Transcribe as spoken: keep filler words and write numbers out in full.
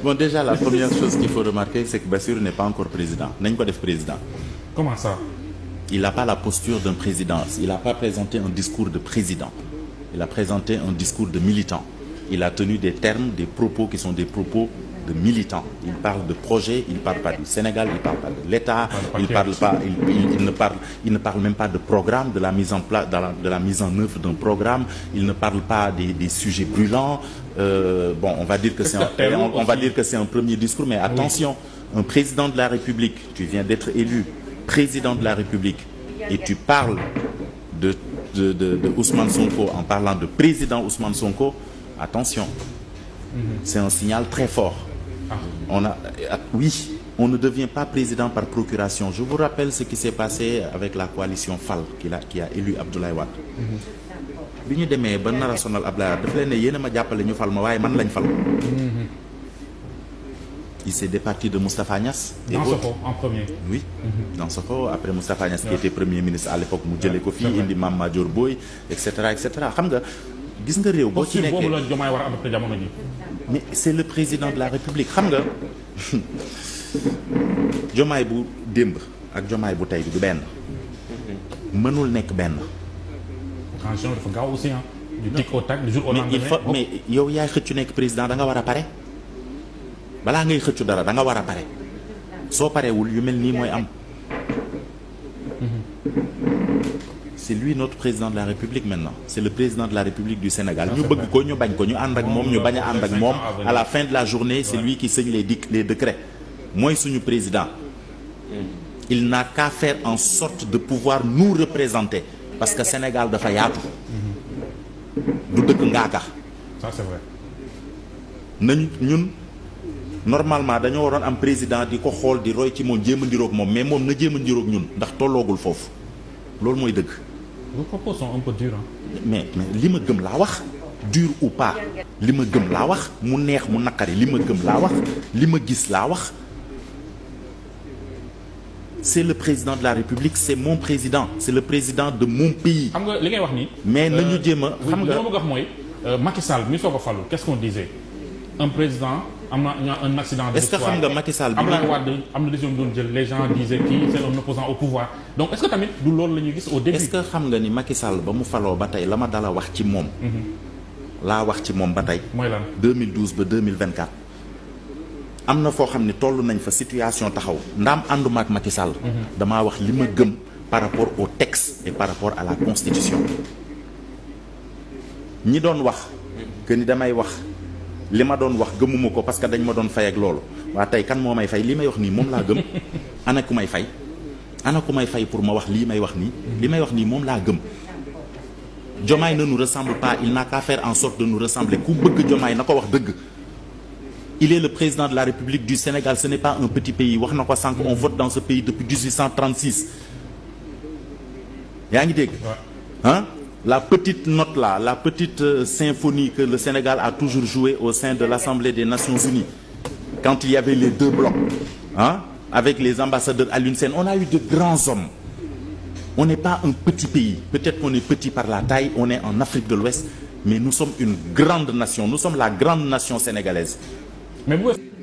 Bon, déjà, la première chose qu'il faut remarquer, c'est que Bassirou n'est pas encore président. Nañ ko def président. Comment ça? Il n'a pas la posture d'un président. Il n'a pas présenté un discours de président. Il a présenté un discours de militant. Il a tenu des termes, des propos qui sont des propos de militants. Il parle de projet, il ne parle pas du Sénégal, il ne parle pas de l'État, il parle pas, il, il, il ne parle, il ne parle même pas de programme, de la mise en place, de la, de la mise en œuvre d'un programme. Il ne parle pas des, des sujets brûlants. Euh, bon, on va dire que c'est un, on, on va dire que c'est un premier discours, mais attention, un président de la République, tu viens d'être élu président de la République et tu parles de, de, de, de Ousmane Sonko en parlant de président Ousmane Sonko, attention, c'est un signal très fort. On a, oui, on ne devient pas président par procuration. Je vous rappelle ce qui s'est passé avec la coalition F A L qui a, qui a élu Abdoulaye Wade. bi ñu demee ba nar a sonal Abdoulaye Wade dafa leen ne yéen a ma jàppale ñu fal ma waaye man lañ fal. Il s'est départi de Moustapha Niasse. Dansokho en premier. Oui, mm-hmm. Dansokho après Moustapha Niasse qui était premier ministre à l'époque mu jëlee ko fii indi Mame Madior Boye et cetera et cetera xam nga gis nga réew boo ci nekkee boobu la Diomaye war a adopté jamono ji. mais c'est le président de la République xam nga Diomaye bu démb ak Diomaye bu tey bi du benn mënul nekk benn. transition dafa gaaw aussi ah. du tic au tac du jour au lendemain. mais il faut mais yow yaay xëccu nekk président da nga war a pare balaa ngay xëccu dara da nga war a pare soo parewul yu mel nii mooy am. C'est lui notre président de la République maintenant. C'est le président de la République du Sénégal. ñu bëgg ko ñu bañ ko ñu ànd ak moom ñu bañ a ànd ak moom à la fin de la journée c'est lui qui signe les dic les décrets mooy suñu président. Il n'a qu'à faire en sorte de pouvoir nous représenter parce que Sénégal dafa yaatu. du dëkk ngaaka. Ça c'est vrai. nañ ñun normalement dañoo waroon am président di ko xool di roy ci moom jéem a ndiroog moom mais moom na jéem a ndiroog ñun ndax tolloogul foofu loolu mooy dëgg. Vos propos sont un peu durs hein. mais mais li ma gëm laa wax dur ou pas li ma gëm laa wax mu neex mu naqari li ma gëm laa wax li ma gis laa wax c'est le président de la République c'est mon président c'est le président de mon pays. xam nga li ngay wax nii. mais nañu jéem a. xam nga li ma bëgg a wax mooy Macky Sall mi soog a fallu qu'est-ce qu'on disait un président am na un accident de. est-ce que xam nga Macky Sall bi Abdoulaye Wade am na décision doon jël les gens disaient kii c'est un opposant au pouvoir donc est-ce que tamit du loolu la ñuy gis au début. est-ce que xam nga ni Macky Sall ba mu faloo ba tey la ma dala wax ci moom. laa wax ci moom ba tey. mooy lan deux mille douze ba deux mille vingt-quatre am na foo xam ne toll nañ fa situation taxaw ndaam ànduma ak Macky Sall. damaa wax li ma gëm par rapport au texte et par rapport à la constitution. ñi doon wax que ni damay wax. li ma doon wax gëmuma ko parce que dañ ma doon fay ak loolu waa tey kan moo may fay li may wax nii moom laa gëm ana ku may fay ana ku may fay pour ma wax lii may wax nii li may wax nii moom laa gëm Diomaye ne nous ressemble pas il n'a qu'à faire en sorte de nous ressembler ku bëgg Diomaye na ko wax dëgg il est le président de la République du Sénégal ce n'est pas un petit pays wax na ko sànq on vote dans ce pays depuis dix-huit cent trente-six yaa ngi dégg ah la petite note là, la petite euh, symphonie que le Sénégal a toujours jouée au sein de l'Assemblée des Nations Unies, quand il y avait les deux blocs, hein, avec les ambassadeurs à l'U N S E N, on a eu de grands hommes. On n'est pas un petit pays. Peut-être qu'on est petit par la taille, on est en Afrique de l'Ouest, mais nous sommes une grande nation. Nous sommes la grande nation sénégalaise. Mais vous...